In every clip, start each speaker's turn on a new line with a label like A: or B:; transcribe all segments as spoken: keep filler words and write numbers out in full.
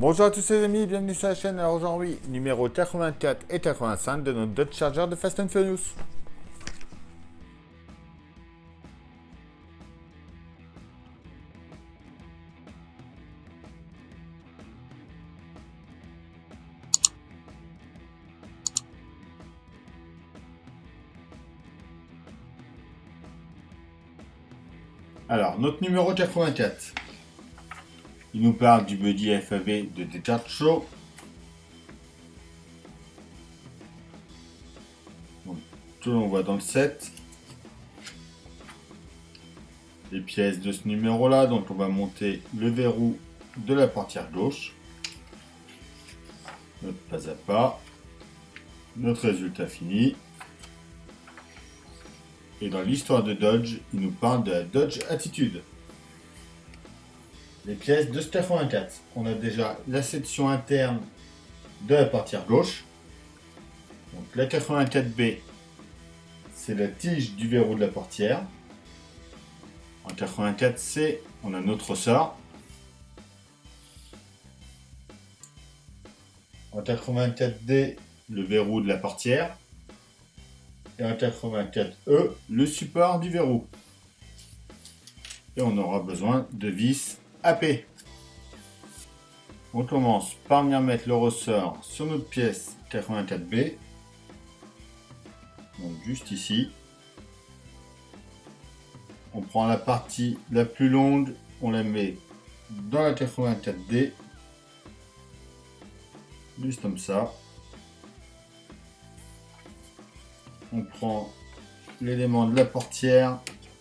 A: Bonjour à tous les amis, bienvenue sur la chaîne. Alors aujourd'hui, numéro quatre-vingt-quatre et quatre-vingt-cinq de notre Dodge Charger de Fast and Furious. Alors, notre numéro quatre-vingt-quatre, il nous parle du body F A V de Descartes Show. Donc, tout l'on voit dans le set. Les pièces de ce numéro là, donc on va monter le verrou de la portière gauche. Notre pas à pas. Notre résultat fini. Et dans l'histoire de Dodge, il nous parle de la Dodge Attitude. Les pièces de ce quatre-vingt-quatre. On a déjà la section interne de la portière gauche. Donc la quatre-vingt-quatre B, c'est la tige du verrou de la portière. En quatre-vingt-quatre C, on a notre ressort. En quatre-vingt-quatre D, le verrou de la portière. Et en quatre-vingt-quatre E, le support du verrou. Et on aura besoin de vis A P. On commence par venir mettre le ressort sur notre pièce quatre-vingt-quatre B. Donc juste ici. On prend la partie la plus longue, on la met dans la quatre-vingt-quatre D. Juste comme ça. On prend l'élément de la portière.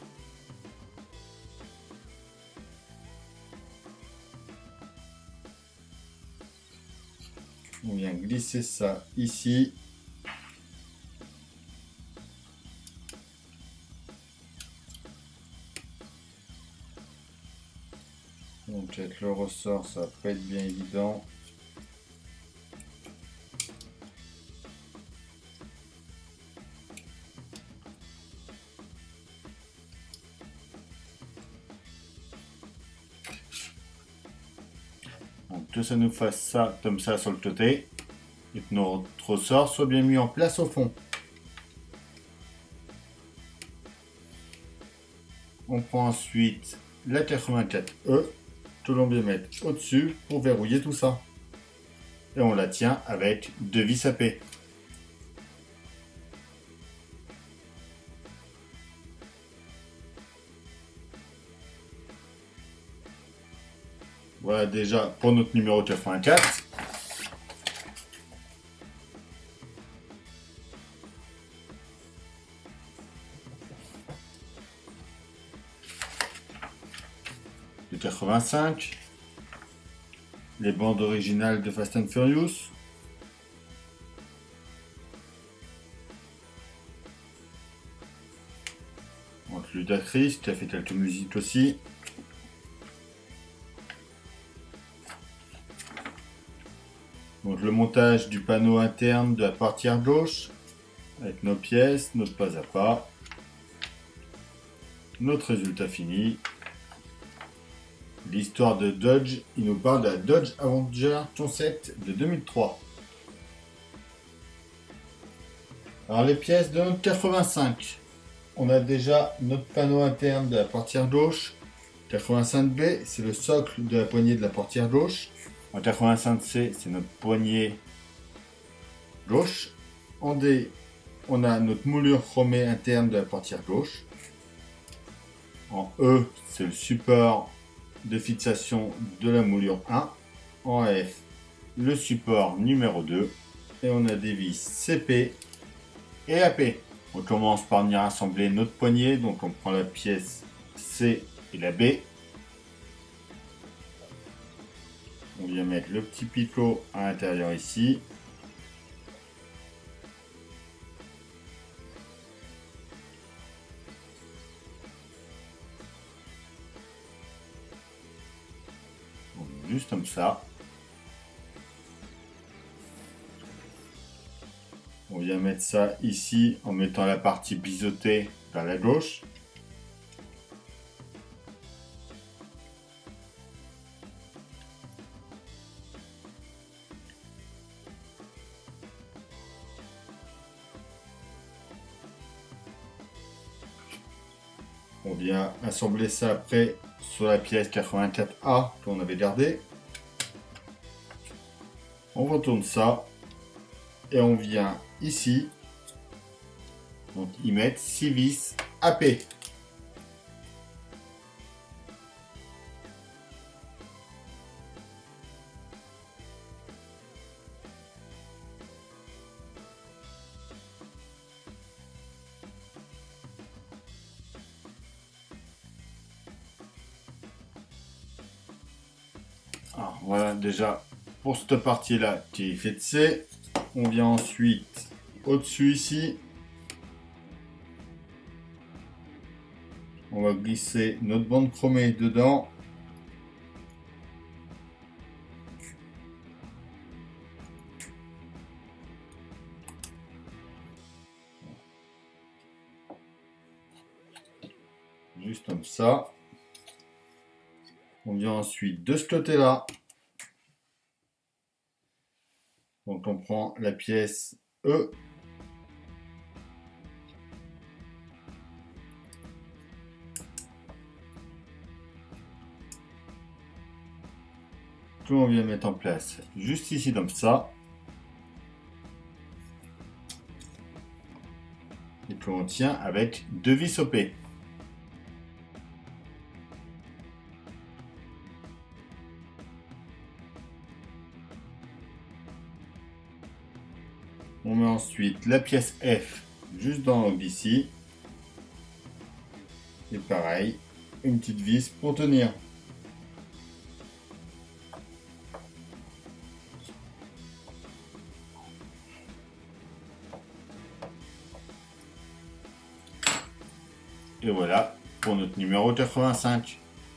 A: On vient glisser ça ici. Donc avec le ressort, ça va pas être bien évident. Donc que ça nous fasse ça comme ça sur le côté et que notre ressort soit bien mis en place au fond. On prend ensuite la quatre-vingt-quatre E que l'on vient mettre au-dessus pour verrouiller tout ça. Et on la tient avec deux vis A P. Voilà déjà pour notre numéro quatre-vingt-quatre. Le quatre-vingt-cinq. Les bandes originales de Fast and Furious. Donc Ludacris qui a fait quelques musiques aussi. Donc le montage du panneau interne de la portière gauche avec nos pièces, notre pas à pas, notre résultat fini. L'histoire de Dodge, il nous parle de la Dodge Avenger Concept de deux mille trois. Alors les pièces de notre quatre-vingt-cinq, on a déjà notre panneau interne de la portière gauche. quatre-vingt-cinq B, c'est le socle de la poignée de la portière gauche. En quatre-vingt-cinq C, c'est notre poignée gauche. En D, on a notre moulure chromée interne de la portière gauche. En E, c'est le support de fixation de la moulure un. En F, le support numéro deux. Et on a des vis C P et A P. On commence par venir assembler notre poignée. Donc on prend la pièce C et la B. On vient mettre le petit picot à l'intérieur ici. Donc, juste comme ça. On vient mettre ça ici en mettant la partie biseautée vers la gauche. On vient assembler ça après sur la pièce quatre-vingt-quatre A qu'on avait gardée. On retourne ça et on vient ici donc y mettre six vis A P. Alors, voilà déjà pour cette partie là qui est faite C. On vient ensuite au-dessus ici. On va glisser notre bande chromée dedans. Juste comme ça. On vient ensuite de ce côté-là. Donc on prend la pièce E. Que on vient mettre en place juste ici comme ça. Et que l'on tient avec deux vis O P. On met ensuite la pièce F juste dans l'angle ici. Et pareil, une petite vis pour tenir. Et voilà pour notre numéro quatre-vingt-cinq.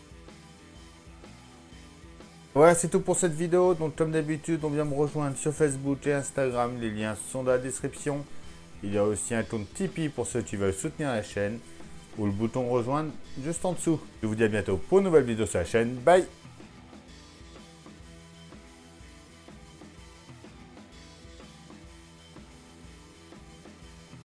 B: Voilà, c'est tout pour cette vidéo. Donc comme d'habitude, on vient me rejoindre sur Facebook et Instagram. Les liens sont dans la description. Il y a aussi un compte Tipeee pour ceux qui veulent soutenir la chaîne ou le bouton rejoindre juste en dessous. Je vous dis à bientôt pour une nouvelle vidéo sur la chaîne. Bye!